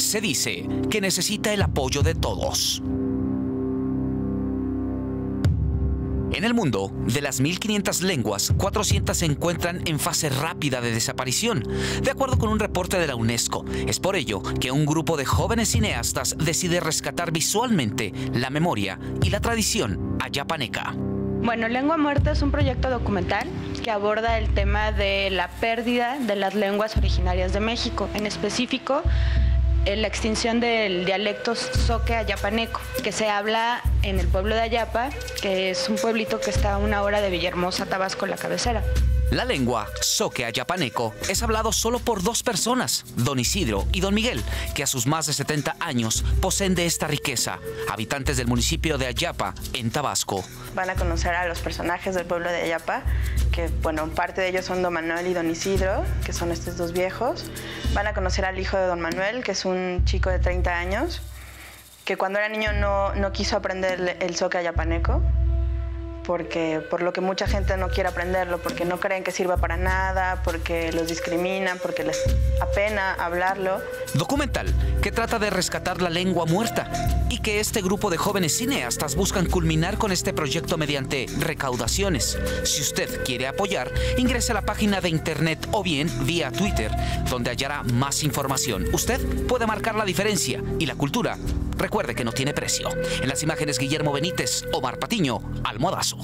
se dice que necesita el apoyo de todos. En el mundo, de las 1.500 lenguas, 400 se encuentran en fase rápida de desaparición, de acuerdo con un reporte de la UNESCO. Es por ello que un grupo de jóvenes cineastas decide rescatar visualmente la memoria y la tradición ayapaneca. Bueno, Lengua Muerta es un proyecto documental que aborda el tema de la pérdida de las lenguas originarias de México, en específico la extinción del dialecto zoque ayapaneco, que se habla en el pueblo de Ayapa, que es un pueblito que está a 1 hora de Villahermosa, Tabasco, la cabecera. La lengua zoque ayapaneco es hablado solo por 2 personas, don Isidro y don Miguel, que a sus más de 70 años poseen de esta riqueza, habitantes del municipio de Ayapa, en Tabasco. Van a conocer a los personajes del pueblo de Ayapa, que bueno, parte de ellos son don Manuel y don Isidro, que son estos 2 viejos. Van a conocer al hijo de don Manuel, que es un chico de 30 años, que cuando era niño no quiso aprender el zoque ayapaneco, por lo que mucha gente no quiere aprenderlo, porque no creen que sirva para nada, porque los discriminan, porque les apena hablarlo. Documental que trata de rescatar la lengua muerta y que este grupo de jóvenes cineastas buscan culminar con este proyecto mediante recaudaciones. Si usted quiere apoyar, ingrese a la página de internet o bien vía Twitter, donde hallará más información. Usted puede marcar la diferencia y la cultura, recuerde que no tiene precio. En las imágenes, Guillermo Benítez, Omar Patiño, Almohadazo.